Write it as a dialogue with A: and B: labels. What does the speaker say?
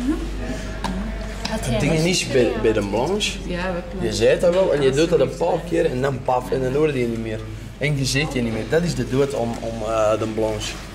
A: Het ding is niet bij de blanche.
B: Ja, we
A: Je zei dat wel en je doet dat een paar keer en dan paf en dan hoorde je niet meer. En je ziet je niet meer. Dat is de dood om de blanche.